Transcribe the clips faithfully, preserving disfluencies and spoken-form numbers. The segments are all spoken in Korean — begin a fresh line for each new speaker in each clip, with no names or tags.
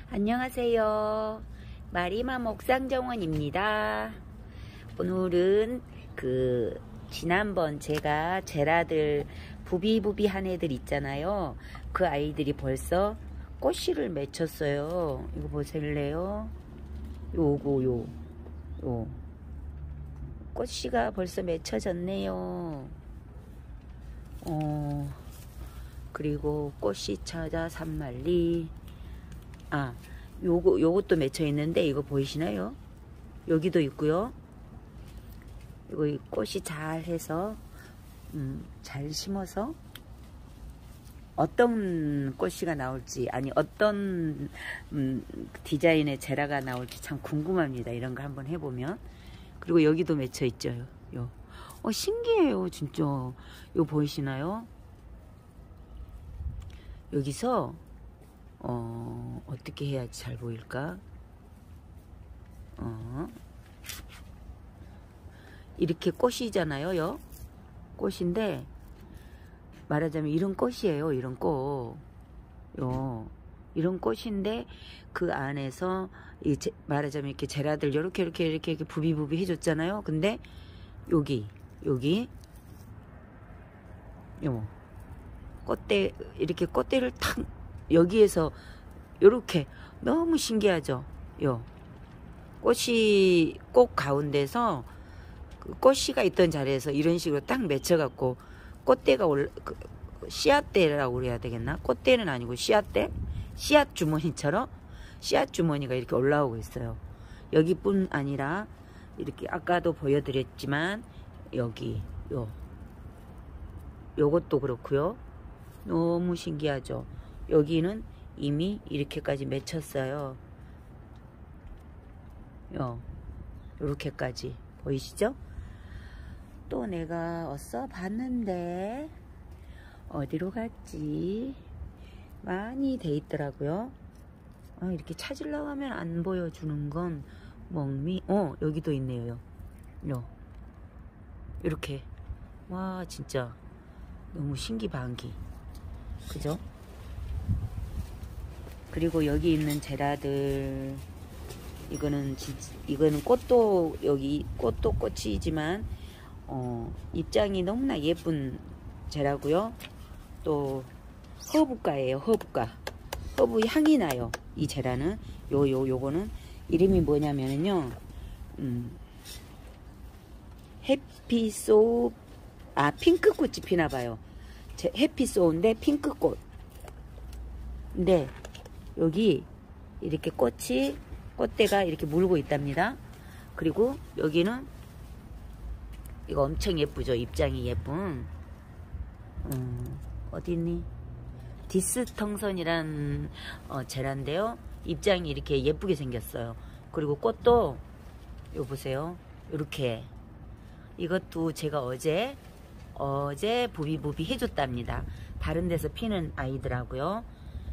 안녕하세요. 마리맘 옥상정원입니다. 오늘은 그 지난번 제가 제라들 부비부비한 애들 있잖아요. 그 아이들이 벌써 꽃씨를 맺혔어요. 이거 보실래요? 요거 요 요 꽃씨가 벌써 맺혀졌네요. 어 그리고 꽃씨 찾아 산만리. 아, 요거, 요것도 맺혀 있는데, 이거 보이시나요? 여기도 있고요. 이거 꽃이 잘 해서, 음, 잘 심어서, 어떤 꽃씨가 나올지, 아니, 어떤, 음, 디자인의 제라가 나올지 참 궁금합니다. 이런 거 한번 해보면. 그리고 여기도 맺혀 있죠. 요. 어, 신기해요, 진짜. 요 보이시나요? 여기서, 어, 어떻게 해야지 잘 보일까? 어, 이렇게 꽃이잖아요, 요. 꽃인데, 말하자면 이런 꽃이에요, 이런 꽃. 요. 이런 꽃인데, 그 안에서, 이 제, 말하자면 이렇게 제라들 요렇게, 이렇게, 이렇게, 이렇게 부비부비 해줬잖아요. 근데, 여기, 여기, 요. 꽃대, 이렇게 꽃대를 탁, 여기에서 요렇게 너무 신기하죠. 요 꽃이 꽃 가운데서 그 꽃씨가 있던 자리에서 이런 식으로 딱 맺혀갖고 꽃대가 올 그, 씨앗대라고 그래야 되겠나? 꽃대는 아니고 씨앗대, 씨앗 주머니처럼 씨앗 주머니가 이렇게 올라오고 있어요. 여기뿐 아니라 이렇게 아까도 보여드렸지만 여기 요 요것도 그렇고요. 너무 신기하죠. 여기는 이미 이렇게까지 맺혔어요. 요, 요렇게까지 보이시죠? 또 내가 어서 봤는데 어디로 갔지? 많이 돼 있더라고요. 아, 이렇게 찾으려고 하면 안 보여주는 건 멍미. 어, 여기도 있네요. 요, 이렇게. 와, 진짜 너무 신기반기. 그죠? 그리고 여기 있는 제라들, 이거는 진짜, 이거는 꽃도 여기 꽃도 꽃이지만 어, 입장이 너무나 예쁜 제라고요. 또 허브가예요. 허브가 허브 향이 나요. 이 제라는 요 요 요거는 이름이 뭐냐면요. 음, 해피소 아 핑크꽃이 피나봐요. 해피소인데 핑크꽃. 근데 여기 이렇게 꽃이 꽃대가 이렇게 물고 있답니다. 그리고 여기는 이거 엄청 예쁘죠. 입장이 예쁜 음, 어디 있니? 디스텅선이란 어, 제라인데요. 입장이 이렇게 예쁘게 생겼어요. 그리고 꽃도 요 보세요. 이렇게 이것도 제가 어제 어제 부비부비 해줬답니다. 다른 데서 피는 아이들하고요.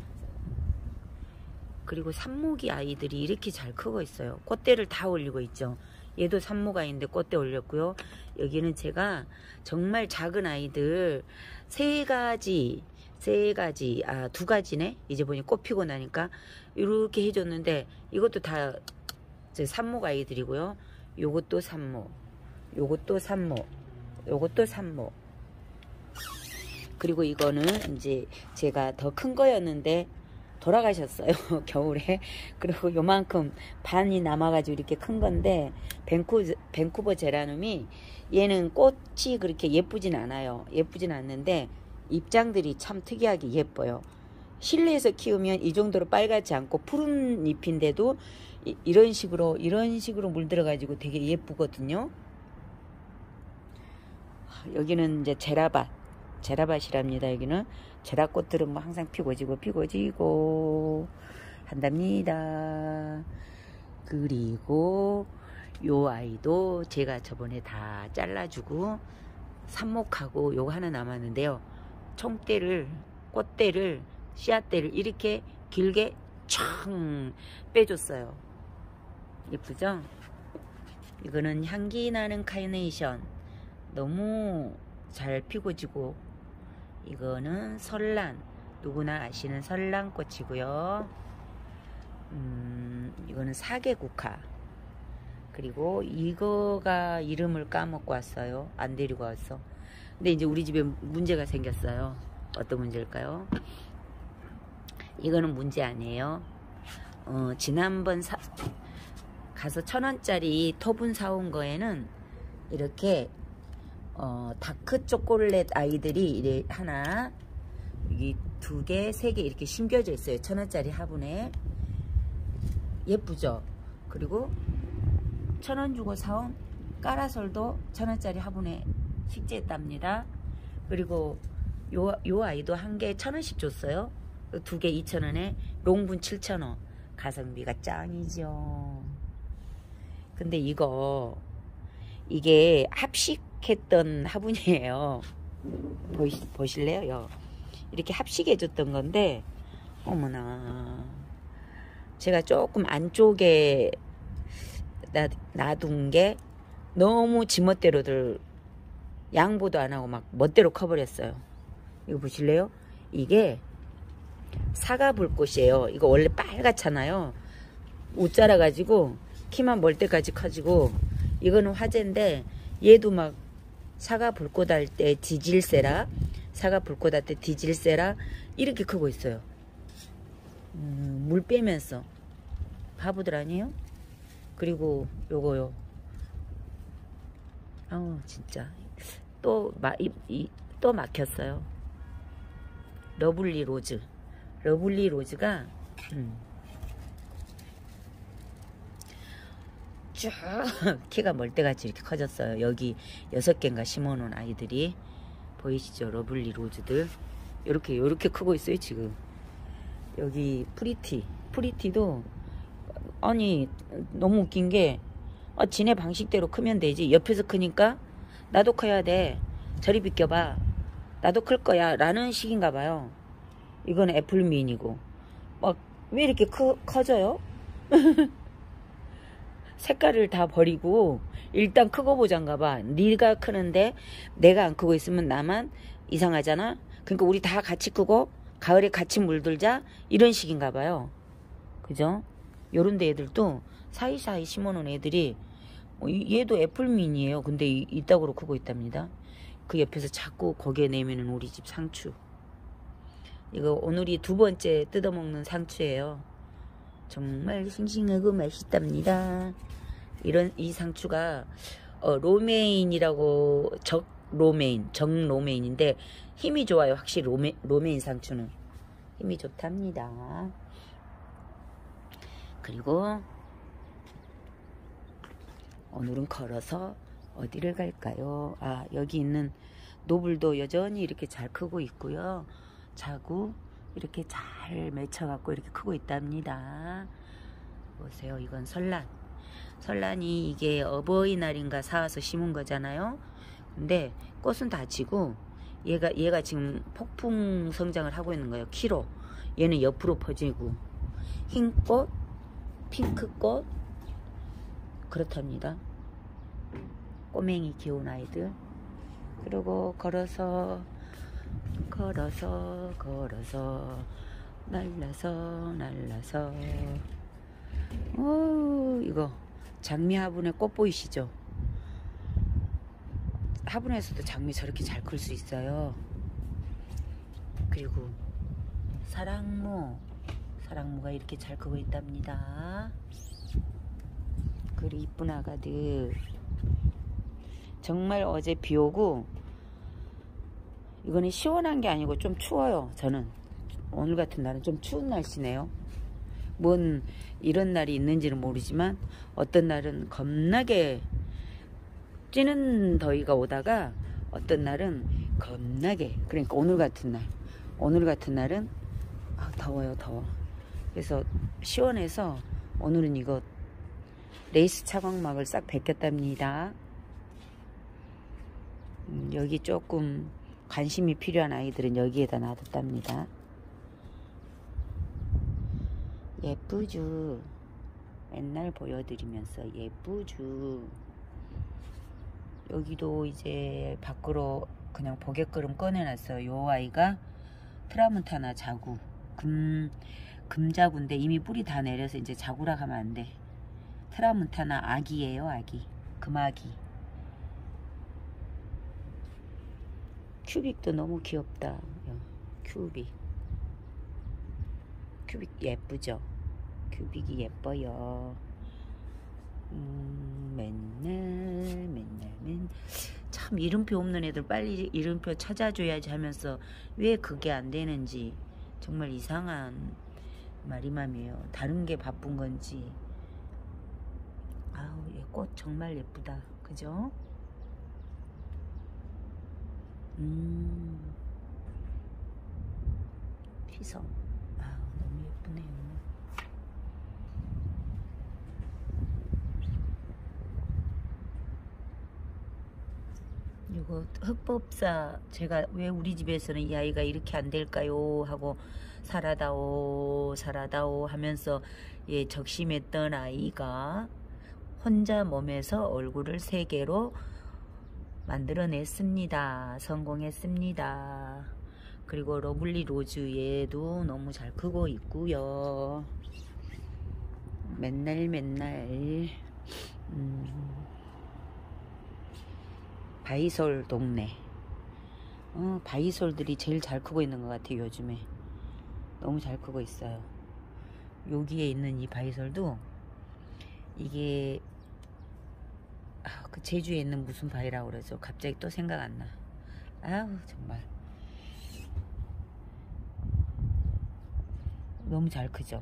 그리고 삽목이 아이들이 이렇게 잘 크고 있어요. 꽃대를 다 올리고 있죠. 얘도 삽목 아이인데 꽃대 올렸고요. 여기는 제가 정말 작은 아이들 세 가지 세 가지 아 두 가지네. 이제 보니 꽃 피고 나니까 이렇게 해줬는데 이것도 다 제 삽목 아이들이고요. 요것도 삽목, 요것도 삽목, 요것도 삽목. 그리고 이거는 이제 제가 더 큰 거였는데 돌아가셨어요. 겨울에. 그리고 요만큼 반이 남아가지고 이렇게 큰 건데 밴쿠, 밴쿠버 제라늄이 얘는 꽃이 그렇게 예쁘진 않아요. 예쁘진 않는데 입장들이 참 특이하게 예뻐요. 실내에서 키우면 이 정도로 빨갛지 않고 푸른 잎인데도 이, 이런 식으로 이런 식으로 물들어가지고 되게 예쁘거든요. 여기는 이제 제라밭 제라밭이랍니다. 여기는 제라꽃들은 뭐 항상 피고 지고 피고 지고 한답니다. 그리고 요 아이도 제가 저번에 다 잘라주고 삽목하고 요거 하나 남았는데요. 총대를 꽃대를 씨앗대를 이렇게 길게 촥 빼줬어요. 예쁘죠? 이거는 향기 나는 카네이션 너무 잘 피고 지고, 이거는 설란, 누구나 아시는 설란꽃이고요. 이거는 사계국화. 그리고 이거가 이름을 까먹고 왔어요. 안 데리고 왔어. 근데 이제 우리 집에 문제가 생겼어요. 어떤 문제일까요? 이거는 문제 아니에요. 어, 지난번 사, 가서 천 원짜리 토분 사온 거에는 이렇게 어, 다크 초콜릿 아이들이 이래 하나, 여기 두 개, 세 개 이렇게 심겨져 있어요. 천 원짜리 화분에. 예쁘죠? 그리고 천 원 주고 사온 까라솔도 천 원짜리 화분에 식재했답니다. 그리고 요, 요 아이도 한 개 천 원씩 줬어요. 두 개 이천 원에 롱분 칠천 원. 가성비가 짱이죠. 근데 이거 이게 합식했던 화분이에요. 보시, 보실래요? 이렇게 합식해줬던 건데, 어머나, 제가 조금 안쪽에 놔, 놔둔 게 너무 지멋대로들 양보도 안 하고 막 멋대로 커버렸어요. 이거 보실래요? 이게 사과불꽃이에요. 이거 원래 빨갛잖아요. 웃자라 가지고 키만 멀 때까지 커지고, 이거는 화재인데 얘도 막 사과불꽃 할 때 디질세라, 사과불꽃 할 때 디질세라 이렇게 크고 있어요. 음, 물 빼면서 바보들 아니에요? 그리고 요거요. 아우 진짜 또, 마, 이, 이, 또 막혔어요. 러블리 로즈. 러블리 로즈가 음, 쭉 키가 멀때같이 이렇게 커졌어요. 여기 여섯 개인가 심어놓은 아이들이 보이시죠? 러블리 로즈들 이렇게 이렇게 크고 있어요 지금. 여기 프리티 프리티도 아니 너무 웃긴 게 아, 지네 방식대로 크면 되지, 옆에서 크니까 나도 커야 돼, 저리 비껴봐, 나도 클 거야 라는 식인가 봐요. 이건 애플민이고 막 왜 이렇게 커, 커져요? 색깔을 다 버리고 일단 크고 보자인가 봐. 네가 크는데 내가 안 크고 있으면 나만 이상하잖아. 그러니까 우리 다 같이 크고 가을에 같이 물들자 이런 식인가 봐요. 그죠? 요런데 애들도 사이사이 심어놓은 애들이 얘도 애플민이에요. 근데 이따구로 크고 있답니다. 그 옆에서 자꾸 거기에 내면은 우리 집 상추. 이거 오늘이 두 번째 뜯어먹는 상추예요. 정말 싱싱하고 맛있답니다. 이런 이 상추가 어, 로메인이라고, 적 로메인, 적 로메인인데 힘이 좋아요. 확실히 로메, 로메인 상추는 힘이 좋답니다. 그리고 오늘은 걸어서 어디를 갈까요? 아, 여기 있는 노블도 여전히 이렇게 잘 크고 있고요. 자구 이렇게 잘 맺혀갖고 이렇게 크고 있답니다. 보세요. 이건 설란. 설란이 이게 어버이날인가 사와서 심은 거잖아요. 근데 꽃은 다 지고 얘가 얘가 지금 폭풍 성장을 하고 있는 거예요. 키로. 얘는 옆으로 퍼지고 흰꽃, 핑크꽃 그렇답니다. 꼬맹이 귀여운 아이들. 그리고 걸어서 걸어서 걸어서 날라서 날라서 오, 이거 장미 화분에 꽃 보이시죠? 화분에서도 장미 저렇게 잘 클 수 있어요. 그리고 사랑무 사랑무가 이렇게 잘 크고 있답니다. 그리고 이쁜 아가들. 정말 어제 비 오고 이거는 시원한 게 아니고 좀 추워요. 저는 오늘 같은 날은 좀 추운 날씨네요. 뭔 이런 날이 있는지는 모르지만 어떤 날은 겁나게 찌는 더위가 오다가 어떤 날은 겁나게, 그러니까 오늘 같은 날 오늘 같은 날은 아, 더워요. 더워. 그래서 시원해서 오늘은 이거 레이스 차광막을 싹 벗겼답니다. 음, 여기 조금 관심이 필요한 아이들은 여기에다 놔뒀답니다. 예쁘죠? 맨날 보여드리면서 예쁘죠? 여기도 이제 밖으로 그냥 보게끔 꺼내놨어요. 요 아이가 트라문타나 자구, 금, 금자구인데 이미 뿌리 다 내려서 이제 자구라 하면 안 돼. 트라문타나 아기예요, 아기. 금아기. 큐빅도 너무 귀엽다. 큐빅. 큐빅 예쁘죠? 큐빅이 예뻐요. 음, 맨날 맨날 맨. 참 이름표 없는 애들 빨리 이름표 찾아줘야지 하면서 왜 그게 안 되는지 정말 이상한 말이맘이에요. 다른 게 바쁜 건지. 아우, 얘 꽃 정말 예쁘다. 그죠? 음, 피성. 아우, 너무 예쁘네요. 이거 흑법사, 제가 왜 우리 집에서는 이 아이가 이렇게 안 될까요 하고 살아다오 살아다오 하면서 예, 적심했던 아이가 혼자 몸에서 얼굴을 세 개로 만들어냈습니다. 성공했습니다. 그리고 러블리 로즈 얘도 너무 잘 크고 있고요. 맨날 맨날 음, 바이솔 동네. 어, 바이솔들이 제일 잘 크고 있는 것 같아요. 요즘에 너무 잘 크고 있어요. 여기에 있는 이 바이솔도 이게 아, 그 제주에 있는 무슨 바위라고 그러죠. 갑자기 또 생각 안 나. 아우 정말 너무 잘 크죠.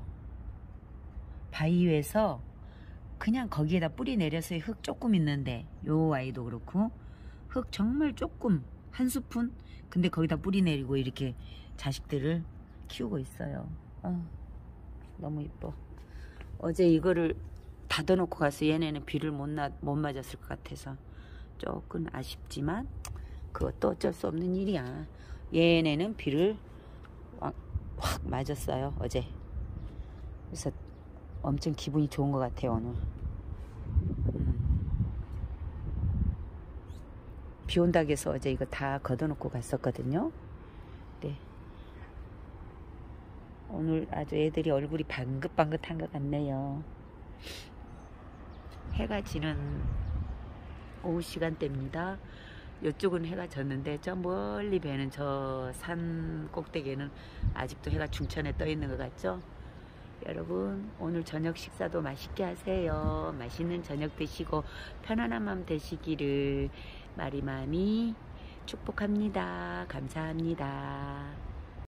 바위에서 그냥 거기에다 뿌리 내려서 흙 조금 있는데 요 아이도 그렇고 흙 정말 조금 한 스푼 근데 거기다 뿌리 내리고 이렇게 자식들을 키우고 있어요. 어, 너무 이뻐. 어제 이거를 닫아놓고 가서 얘네는 비를 못, 나, 못 맞았을 것 같아서 조금 아쉽지만 그것도 어쩔 수 없는 일이야. 얘네는 비를 확, 확 맞았어요 어제. 그래서 엄청 기분이 좋은 것 같아요 오늘. 음. 비 온다고 해서 어제 이거 다 걷어놓고 갔었거든요. 네. 오늘 아주 애들이 얼굴이 방긋방긋한 것 같네요. 해가 지는 오후 시간대입니다. 이쪽은 해가 졌는데 저 멀리 배는 저 산 꼭대기에는 아직도 해가 중천에 떠 있는 것 같죠? 여러분 오늘 저녁 식사도 맛있게 하세요. 맛있는 저녁 드시고 편안한 밤 되시기를 마리맘이 축복합니다. 감사합니다.